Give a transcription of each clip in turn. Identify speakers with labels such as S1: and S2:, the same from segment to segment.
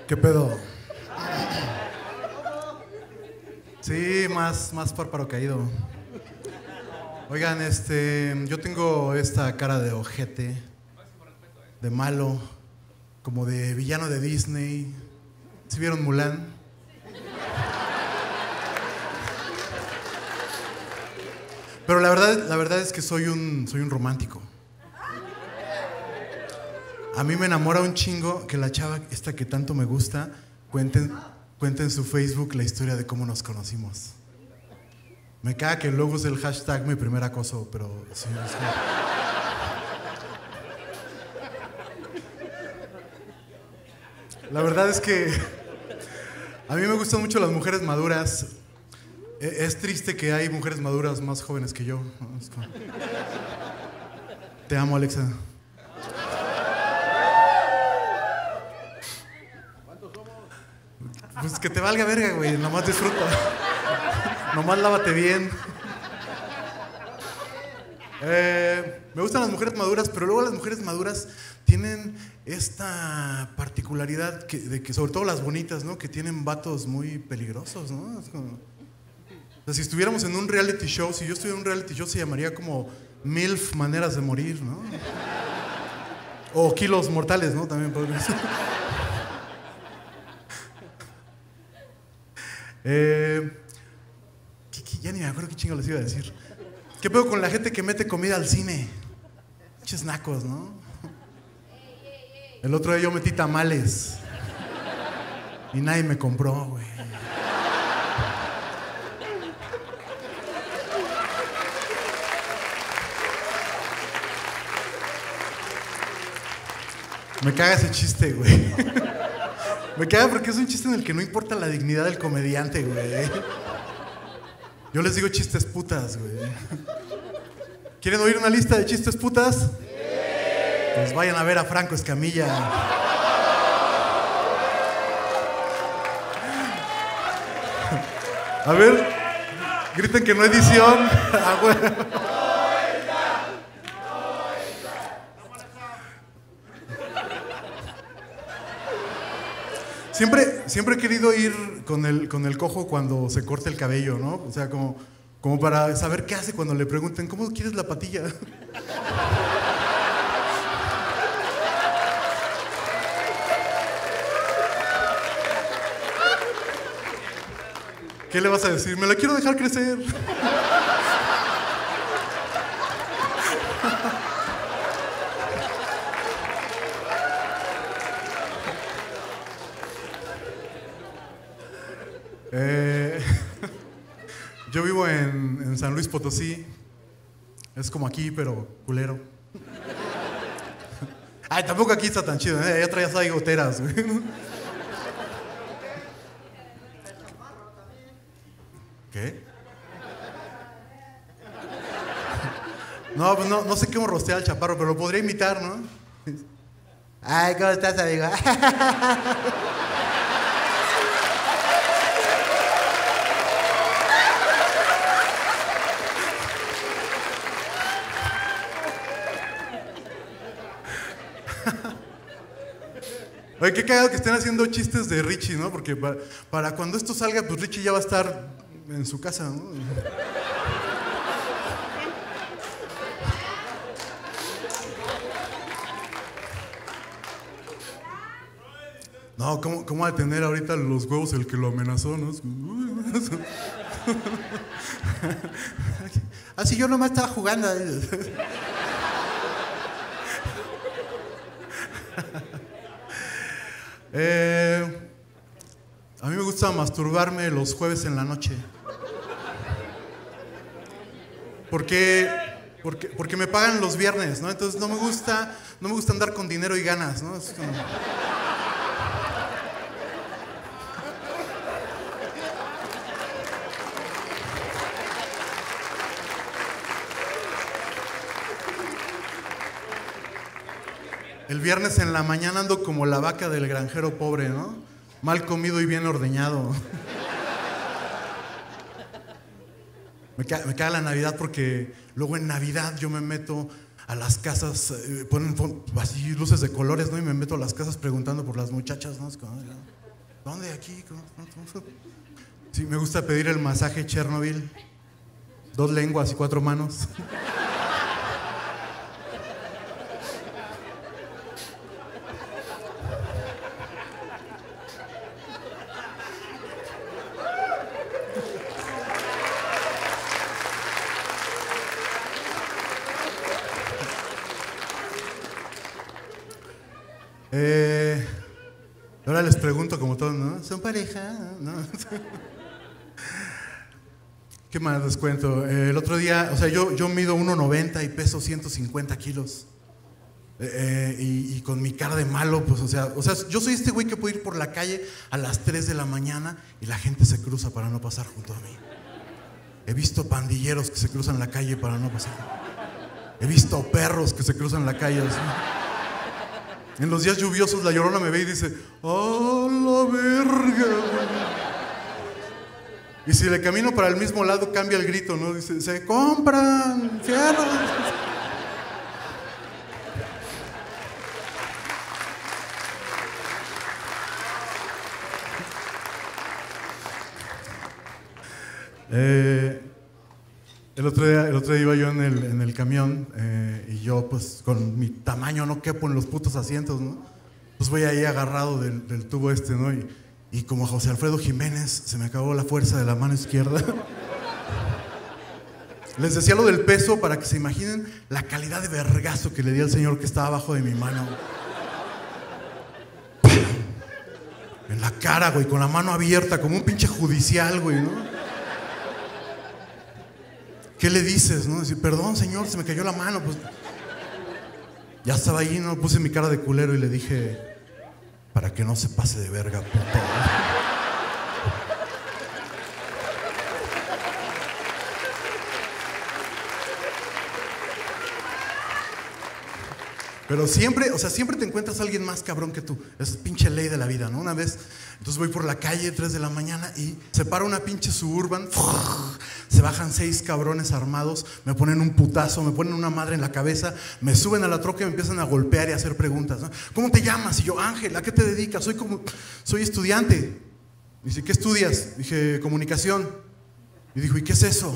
S1: ¿Qué pedo? Sí, más párparo caído. Oigan, yo tengo esta cara de ojete, de malo, como de villano de Disney. ¿Sí vieron Mulan? Pero la verdad es que soy un romántico. A mí me enamora un chingo que la chava esta que tanto me gusta cuente en su Facebook la historia de cómo nos conocimos. Me caga que luego use el hashtag mi primer acoso, pero sí, es que... La verdad es que a mí me gustan mucho las mujeres maduras. Es triste que hay mujeres maduras más jóvenes que yo, ¿no? Es como... Te amo, Alexa. Pues que te valga verga, güey. Nomás disfruta. Nomás lávate bien. Me gustan las mujeres maduras, pero luego las mujeres maduras tienen esta particularidad de que, sobre todo las bonitas, ¿no? Que tienen vatos muy peligrosos, ¿no? Es como... O sea, si estuviéramos en un reality show, si yo estuviera en un reality show, se llamaría como MILF Maneras de Morir, ¿no? O Kilos Mortales, ¿no? También podría ser. Ya ni me acuerdo qué chingo les iba a decir. ¿Qué pedo con la gente que mete comida al cine? Pinches nacos, ¿no? El otro día yo metí tamales y nadie me compró, güey. Me caga ese chiste, güey. Me caga porque es un chiste en el que no importa la dignidad del comediante, güey. Yo les digo chistes putas, güey. ¿Quieren oír una lista de chistes putas? Sí. Pues vayan a ver a Franco Escamilla. A ver, griten que no edición. Ah, güey. Siempre he querido ir con el cojo cuando se corta el cabello, ¿no? O sea, como para saber qué hace cuando le pregunten, ¿cómo quieres la patilla? ¿Qué le vas a decir? Me la quiero dejar crecer. Yo vivo en San Luis Potosí. Es como aquí, pero culero. Ay, tampoco aquí está tan chido, ¿eh? Allá traías ahí goteras, güey. ¿Qué? No, pues no sé cómo rostea al chaparro, pero lo podría imitar, ¿no? Ay, ¿cómo estás, amigo? Oye, qué cagado que estén haciendo chistes de Richie, ¿no? Porque para cuando esto salga, pues Richie ya va a estar en su casa, ¿no? No, ¿cómo va a tener ahorita los huevos el que lo amenazó, no? Así yo nomás estaba jugando. A mí me gusta masturbarme los jueves en la noche. Porque me pagan los viernes, ¿no? Entonces no me gusta andar con dinero y ganas, ¿no? Es como... El viernes en la mañana ando como la vaca del granjero pobre, ¿no? Mal comido y bien ordeñado. Me caga la Navidad porque luego en Navidad yo me meto a las casas, ponen así luces de colores, ¿no? Y me meto a las casas preguntando por las muchachas, ¿no? Es como, ¿Dónde? Aquí. Sí, me gusta pedir el masaje Chernobyl. 2 lenguas y 4 manos. Ahora les pregunto como todos, ¿no? ¿Son pareja? ¿No? ¿Qué más les cuento? El otro día, o sea, yo mido 1.90 y peso 150 kilos. Y con mi cara de malo, pues, o sea, yo soy este güey que puede ir por la calle a las 3 de la mañana y la gente se cruza para no pasar junto a mí. He visto pandilleros que se cruzan la calle para no pasar. He visto perros que se cruzan la calle así. En los días lluviosos la Llorona me ve y dice, ¡oh, la verga! Y si le camino para el mismo lado, cambia el grito, ¿no? Dice, se compran fierros. El otro día iba yo en el camión y yo pues con mi tamaño no quepo en los putos asientos, ¿no? Pues voy ahí agarrado del tubo este, ¿no? Y como José Alfredo Jiménez se me acabó la fuerza de la mano izquierda. Les decía lo del peso para que se imaginen la calidad de vergazo que le di al señor que estaba abajo de mi mano. En la cara, güey, con la mano abierta, como un pinche judicial, güey, ¿no? ¿Qué le dices, no? Decir, perdón, señor, se me cayó la mano, pues. Ya estaba ahí, ¿no? Puse mi cara de culero y le dije, para que no se pase de verga, puto. Pero siempre, o sea, siempre te encuentras a alguien más cabrón que tú. Es pinche ley de la vida, ¿no? Una vez, entonces voy por la calle 3 de la mañana y se para una pinche Suburban. Se bajan 6 cabrones armados, me ponen un putazo, me ponen una madre en la cabeza, me suben a la troca y me empiezan a golpear y a hacer preguntas, ¿no? ¿Cómo te llamas? Y yo, Ángel, ¿a qué te dedicas? Soy estudiante. Dice, ¿qué estudias? Dije, comunicación. Y dijo, ¿y qué es eso?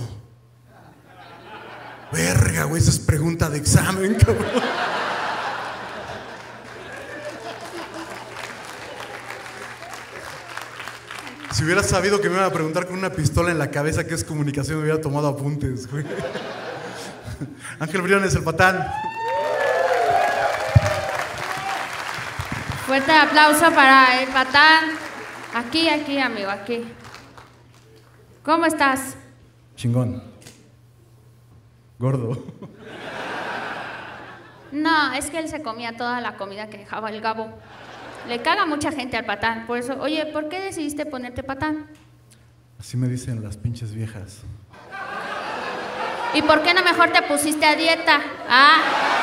S1: Verga, güey, esa es pregunta de examen, cabrón. Si hubiera sabido que me iban a preguntar con una pistola en la cabeza qué es comunicación, me hubiera tomado apuntes, güey. Ángel Briones, el patán.
S2: Fuerte aplauso para el patán. Aquí, amigo, aquí. ¿Cómo estás?
S1: Chingón. Gordo.
S2: No, es que él se comía toda la comida que dejaba el Gabo. Le caga mucha gente al patán. Por eso, oye, ¿por qué decidiste ponerte patán?
S1: Así me dicen las pinches viejas.
S2: ¿Y por qué no mejor te pusiste a dieta? ¿Ah?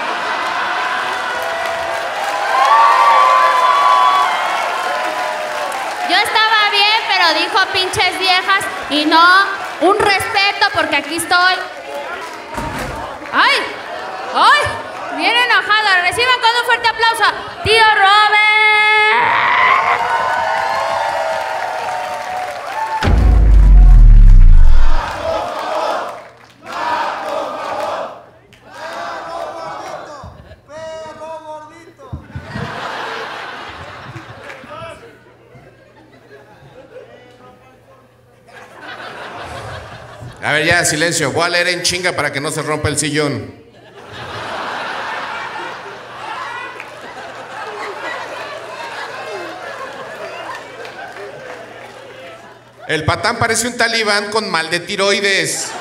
S2: Yo estaba bien, pero dijo pinches viejas y no, un respeto porque aquí estoy. ¡Ay! ¡Ay! Bien enojado. Reciban con un fuerte aplauso a tío Robert.
S3: A ver, ya, silencio. Voy a leer en chinga para que no se rompa el sillón. El patán parece un talibán con mal de tiroides.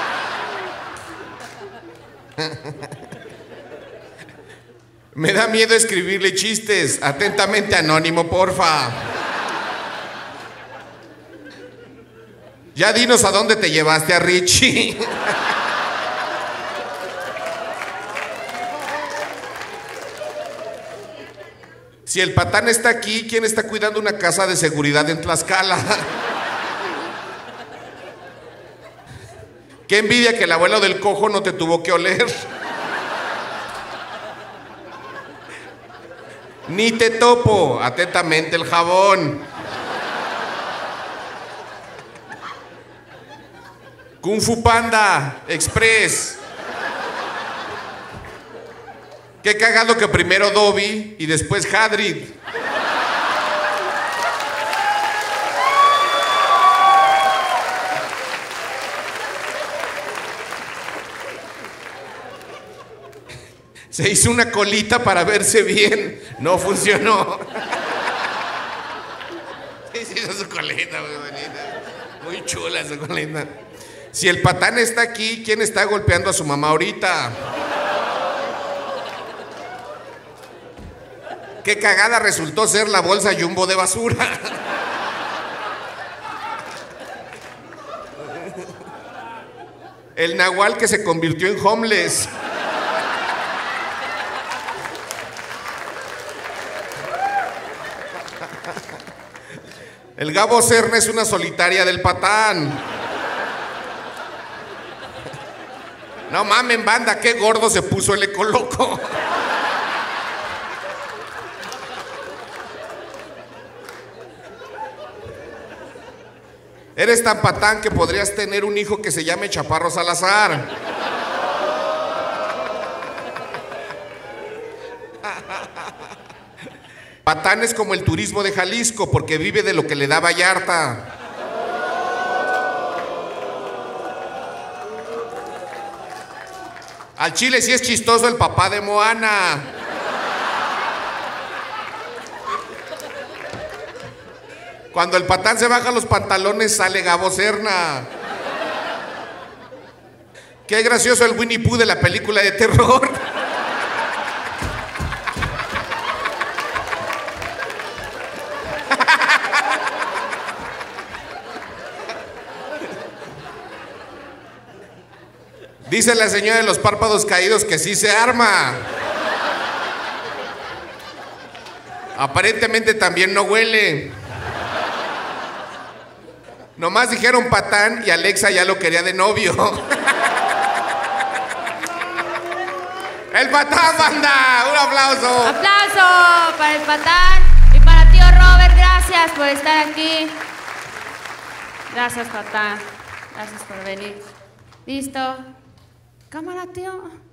S3: Me da miedo escribirle chistes. Atentamente, anónimo, porfa. Ya dinos a dónde te llevaste a Richie. Si el patán está aquí, ¿quién está cuidando una casa de seguridad en Tlaxcala? Qué envidia que el abuelo del cojo no te tuvo que oler. Ni te topo. Atentamente, el jabón. Kung Fu Panda Express. Qué cagado que primero Dobby y después Hadrid. Se hizo una colita para verse bien. No funcionó. Se hizo su colita muy bonita. Muy chula su colita. Si el patán está aquí, ¿quién está golpeando a su mamá ahorita? Qué cagada resultó ser la bolsa Jumbo de basura. El nahual que se convirtió en homeless. El Gabo Serna es una solitaria del patán. No mamen, banda, qué gordo se puso el Ecoloco. Eres tan patán que podrías tener un hijo que se llame Chaparro Salazar. Patán es como el turismo de Jalisco porque vive de lo que le da Vallarta. Al chile sí es chistoso el papá de Moana. Cuando el patán se baja los pantalones sale Gabo Serna. Qué gracioso el Winnie Pooh de la película de terror. Dice la señora de los párpados caídos que sí se arma. Aparentemente también no huele. Nomás dijeron patán y Alexa ya lo quería de novio. ¡El patán, banda! ¡Un aplauso!
S2: ¡Aplauso para el patán! Y para tío Robert, gracias por estar aquí. Gracias, patán. Gracias por venir. ¿Listo? Cámara, tío.